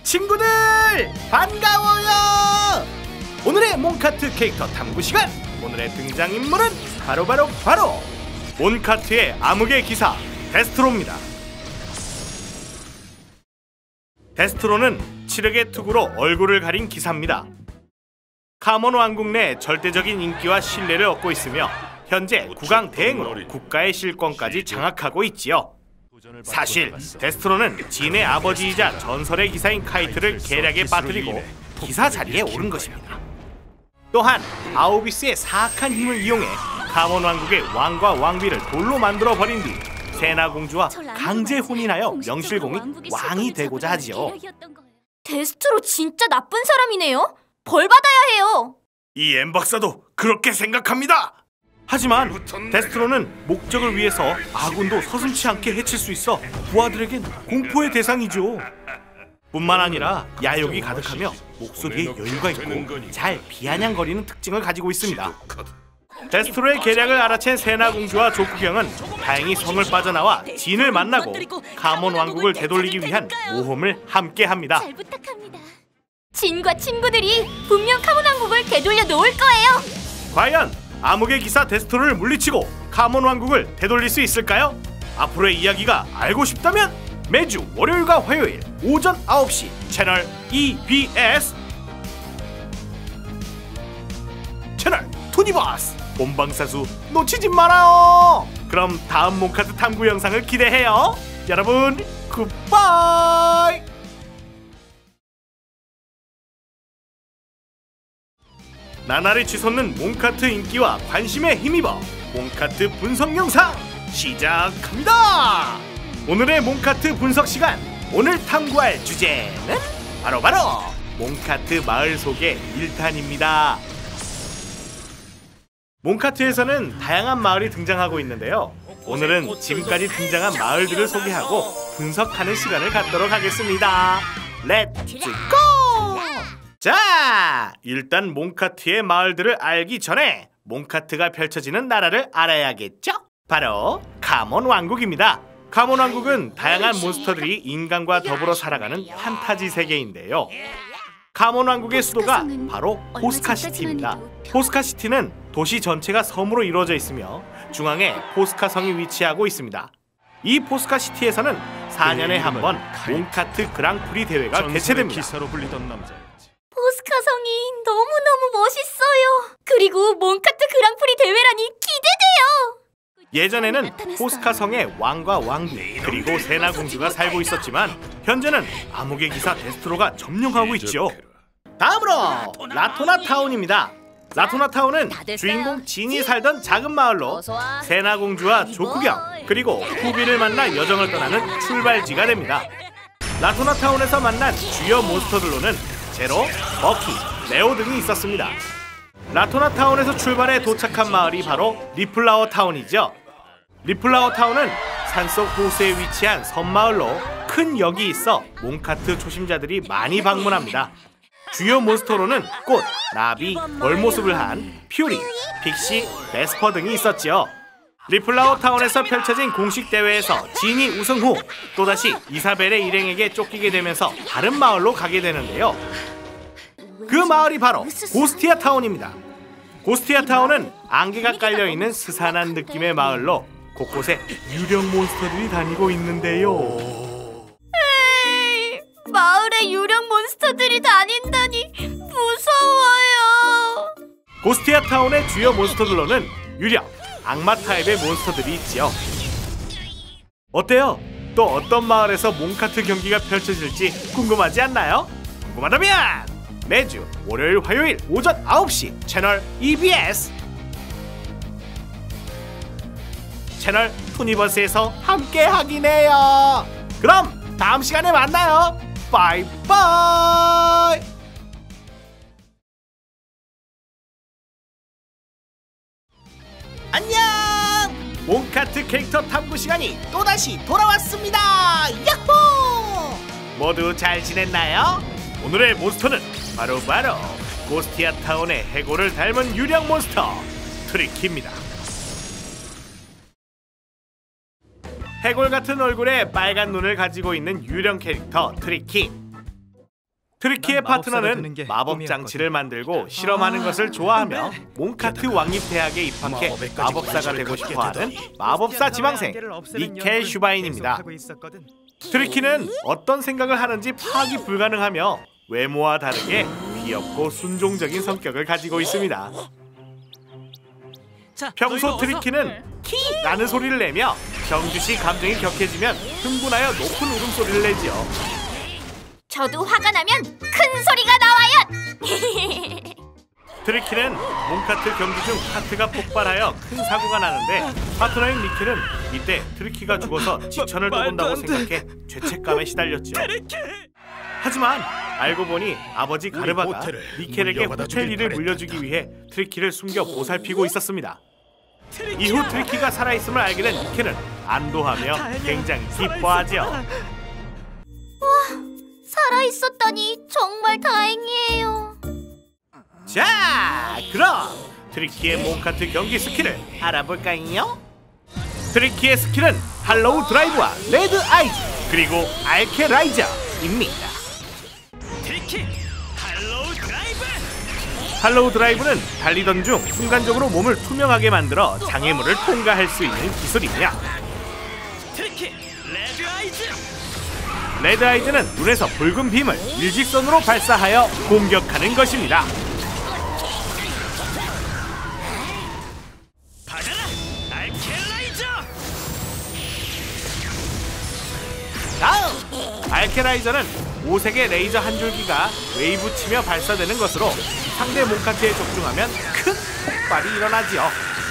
친구들 반가워요. 오늘의 몬카트 캐릭터 탐구 시간. 오늘의 등장인물은 바로 몬카트의 암흑의 기사 데스트로입니다. 데스트로는 칠흑의 투구로 얼굴을 가린 기사입니다. 카몬 왕국 내 절대적인 인기와 신뢰를 얻고 있으며 현재 국왕 대행으로 국가의 실권까지 장악하고 있지요. 사실 데스트로는 진의 아버지이자 전설의 기사인 카이트를 계략에 빠뜨리고 기사 자리에 오른 것입니다. 또한 아오비스의 사악한 힘을 이용해 카몬 왕국의 왕과 왕비를 돌로 만들어 버린 뒤 세나 공주와 강제 혼인하여 명실공히 왕이 되고자 하지요. 데스트로 진짜 나쁜 사람이네요. 벌 받아야 해요. 이 엠 박사도 그렇게 생각합니다. 하지만 데스트로는 목적을 위해서 아군도 서슴지 않게 해칠 수 있어 부하들에겐 공포의 대상이죠. 뿐만 아니라 야욕이 가득하며 목소리에 여유가 있고 잘 비아냥거리는 특징을 가지고 있습니다. 데스트로의 계략을 알아챈 세나 공주와 조쿠경은 다행히 성을 빠져나와 진을 만나고 카몬 왕국을 되돌리기 위한 모험을 함께합니다. 잘 부탁합니다. 진과 친구들이 분명 카몬 왕국을 되돌려 놓을 거예요. 과연 암흑의 기사 데스트로를 물리치고 카몬 왕국을 되돌릴 수 있을까요? 앞으로의 이야기가 알고 싶다면 매주 월요일과 화요일 오전 9시 채널 EBS 채널 투니버스 본방사수 놓치지 말아요. 그럼 다음 몬카트 탐구 영상을 기대해요. 여러분 굿바이. 나날이 치솟는 몬카트 인기와 관심에 힘입어 몬카트 분석 영상 시작합니다. 오늘의 몬카트 분석 시간. 오늘 탐구할 주제는 바로 몬카트 마을 소개 1탄입니다. 몬카트에서는 다양한 마을이 등장하고 있는데요. 오늘은 지금까지 등장한 마을들을 소개하고 분석하는 시간을 갖도록 하겠습니다. 렛츠 고! 자, 일단 몬카트의 마을들을 알기 전에 몬카트가 펼쳐지는 나라를 알아야겠죠? 바로 카몬 왕국입니다. 카몬 왕국은 다양한 몬스터들이 인간과 더불어 살아가는 판타지 세계인데요. 카몬 왕국의 수도가 바로 포스카시티입니다. 포스카시티는 도시 전체가 섬으로 이루어져 있으며 중앙에 포스카 성이 위치하고 있습니다. 이 포스카시티에서는 4년에 한 번 몬카트 그랑프리 대회가 개최됩니다. 포스카 성이 너무너무 멋있어요. 그리고 몬카트 그랑프리 대회라니 기대돼요. 예전에는 포스카 성에 왕과 왕비 그리고 세나 공주가 살고 있었지만 현재는 암흑의 기사 데스트로가 점령하고 있죠. 다음으로 라토나 타운입니다. 라토나 타운은 주인공 진이 살던 작은 마을로 세나 공주와 조쿠경 그리고 후비를 만나 여정을 떠나는 출발지가 됩니다. 라토나 타운에서 만난 주요 몬스터들로는 제로, 버키, 레오 등이 있었습니다. 라토나 타운에서 출발해 도착한 마을이 바로 리플라워 타운이죠. 리플라워 타운은 산속 호수에 위치한 섬마을로 큰 역이 있어 몬카트 초심자들이 많이 방문합니다. 주요 몬스터로는 꽃, 나비, 벌 모습을 한 퓨리, 픽시, 베스퍼 등이 있었지요. 리플라워 타운에서 펼쳐진 공식 대회에서 진이 우승 후 또다시 이사벨의 일행에게 쫓기게 되면서 다른 마을로 가게 되는데요. 그 마을이 바로 고스티아 타운입니다. 고스티아 타운은 안개가 깔려있는 스산한 느낌의 마을로 곳곳에 유령 몬스터들이 다니고 있는데요. 에이, 마을에 유령 몬스터들이 다닌다니 무서워요. 고스티아 타운의 주요 몬스터들로는 유령, 악마 타입의 몬스터들이 있지요. 어때요? 또 어떤 마을에서 몬카트 경기가 펼쳐질지 궁금하지 않나요? 궁금하다면 매주 월요일 화요일 오전 9시 채널 EBS 채널 투니버스에서 함께 하긴 해요. 그럼 다음 시간에 만나요. 바이바이. 안녕. 몬카트 캐릭터 탐구 시간이 또다시 돌아왔습니다. 야호! 모두 잘 지냈나요? 오늘의 몬스터는 바로 고스티아 타운의 해골을 닮은 유령 몬스터 트리키입니다. 해골 같은 얼굴에 빨간 눈을 가지고 있는 유령 캐릭터 트리키. 트리키의 파트너는 마법 장치를 만들고 실험하는 것을 좋아하며 몽카트 왕립 대학에 입학해 마법사가 되고 싶어하는 마법사 지망생 미켈 슈바인입니다. 트리키는 어떤 생각을 하는지 파악이 불가능하며 외모와 다르게 귀엽고 순종적인 성격을 가지고 있습니다. 평소 트리키는 키라는 소리를 내며 경주시 감정이 격해지면 흥분하여 높은 울음소리를 내지요. 저도 화가 나면 큰 소리가 나와요. 트리키는 몽카트 경기 중 카트가 폭발하여 큰 사고가 나는데 파트너인 미켈은 이때 트리키가 죽어서 지천을 떠본다고 생각해 죄책감에 시달렸죠. 하지만 알고 보니 아버지 가르바가 미켈에게 호텔 일을 물려주기 위해 트리키를 숨겨 보살피고 있었습니다. 이후 트리키가 살아있음을 알게 된 미켈은 안도하며 굉장히 기뻐하죠. 살아있었다니 정말 다행이에요. 자, 그럼 트리키의 몽카트 경기 스킬을 알아볼까요? 트리키의 스킬은 할로우 드라이브와 레드 아이즈 그리고 알케라이저입니다. 트리키 할로우 드라이브! 할로우 드라이브는 달리던 중 순간적으로 몸을 투명하게 만들어 장애물을 통과할 수 있는 기술이며, 트리키 레드 아이즈! 레드 아이즈는 눈에서 붉은 빔을 일직선으로 발사하여 공격하는 것입니다. 받아라! 알케라이저! 다음! 알케라이저는 5색의 레이저 한 줄기가 웨이브 치며 발사되는 것으로 상대 몽카트에 적중하면 큰 폭발이 일어나지요.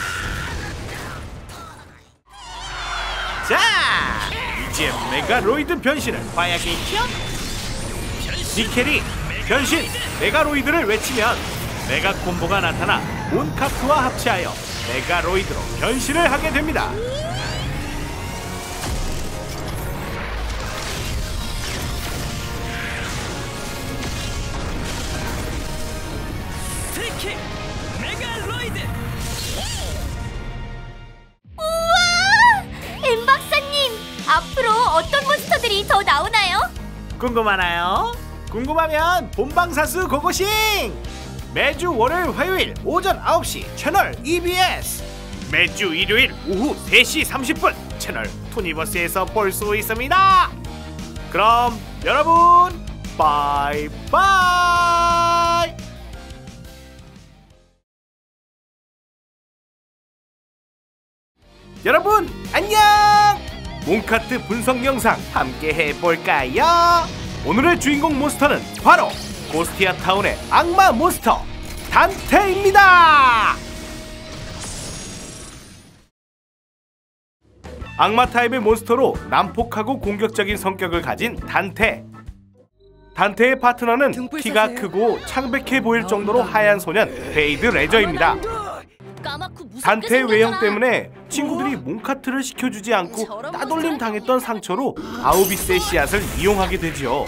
자! 이제 메가로이드 변신을 봐야겠죠? 미켈이 변신 메가로이드를 외치면 메가 콤보가 나타나 몬카트와 합체하여 메가로이드로 변신을 하게 됩니다. 트리키 메가로이드! 엠 박사님, 앞으로 어떤 몬스터들이 더 나오나요? 궁금하나요? 궁금하면 본방사수 고고싱! 매주 월요일 화요일 오전 9시 채널 EBS, 매주 일요일 오후 3시 30분 채널 투니버스에서 볼 수 있습니다. 그럼 여러분 바이바이. 여러분 안녕! 몽카트 분석 영상 함께 해볼까요? 오늘의 주인공 몬스터는 바로 고스티아 타운의 악마 몬스터 단테입니다. 악마 타입의 몬스터로 난폭하고 공격적인 성격을 가진 단테. 단테의 파트너는 키가 크고 창백해 보일 정도로 하얀 소년 베이드 레저입니다. 단테의 외형 때문에 친구들이 몽카트를 시켜주지 않고 따돌림 당했던 상처로 아우비스의 씨앗을 이용하게 되지요.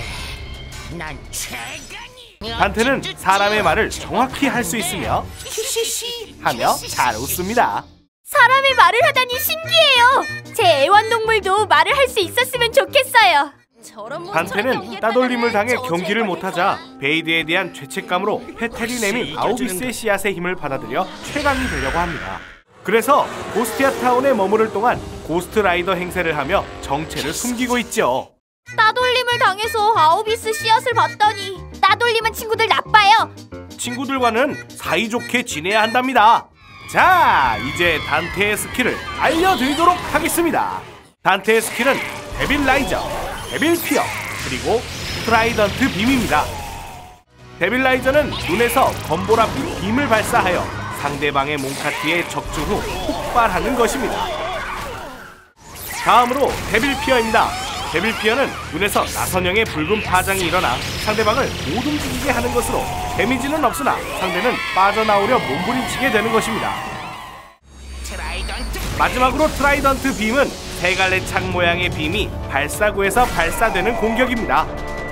단테는 사람의 말을 정확히 할 수 있으며 히히히 하며 잘 웃습니다. 사람의 말을 하다니 신기해요. 제 애완동물도 말을 할 수 있었으면 좋겠어요. 단테는 따돌림을 당해 경기를 못하자 베이드에 대한 죄책감으로 페텔이 내민 아우비스의 씨앗의 힘을 받아들여 최강이 되려고 합니다. 그래서 고스티아 타운에 머무를 동안 고스트 라이더 행세를 하며 정체를 숨기고 있죠. 따돌림을 당해서 아우비스 씨앗을 받다니, 따돌림은 친구들 나빠요. 친구들과는 사이좋게 지내야 한답니다. 자, 이제 단테의 스킬을 알려드리도록 하겠습니다. 단테의 스킬은 데빌 라이저, 데빌 피어, 그리고 트라이던트 빔입니다. 데빌 라이저는 눈에서 건보라빛 빔을 발사하여 상대방의 몽카트에 적중 후 폭발하는 것입니다. 다음으로 데빌 피어입니다. 데빌 피어는 눈에서 나선형의 붉은 파장이 일어나 상대방을 못 움직이게 하는 것으로 데미지는 없으나 상대는 빠져나오려 몸부림치게 되는 것입니다. 마지막으로 트라이던트 빔은 세 갈래 창 모양의 빔이 발사구에서 발사되는 공격입니다.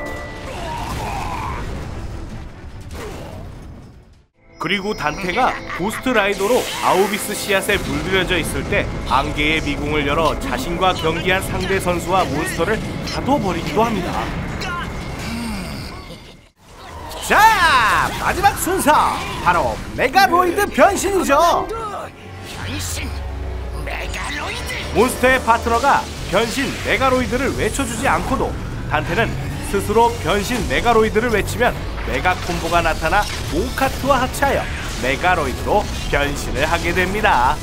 그리고 단테가 고스트 라이더로 아우비스 씨앗에 물들여져 있을 때 안개의 미궁을 열어 자신과 경기한 상대 선수와 몬스터를 가둬버리기도 합니다. 자, 마지막 순서 바로 메가로이드 변신이죠. 변신 메갈로이드. 몬스터의 파트너가 변신 메가로이드를 외쳐주지 않고도 단테는 스스로 변신 메가로이드를 외치면 메가 콤보가 나타나 몽카트와 합체하여 메가로이드로 변신을 하게 됩니다.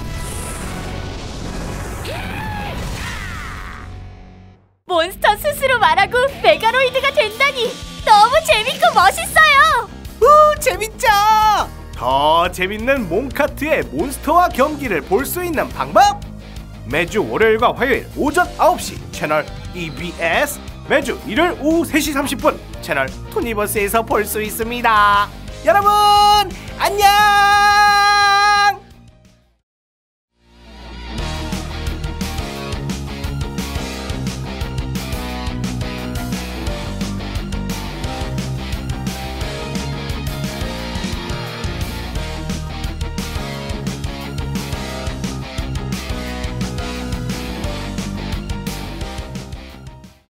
몬스터 스스로 말하고 메가로이드가 된다니 너무 재밌고 멋있어요. 우, 재밌죠? 더 재밌는 몽카트의 몬스터와 경기를 볼 수 있는 방법! 매주 월요일과 화요일 오전 9시 채널 EBS, 매주 일요일 오후 3시 30분 채널 투니버스에서 볼 수 있습니다. 여러분 안녕!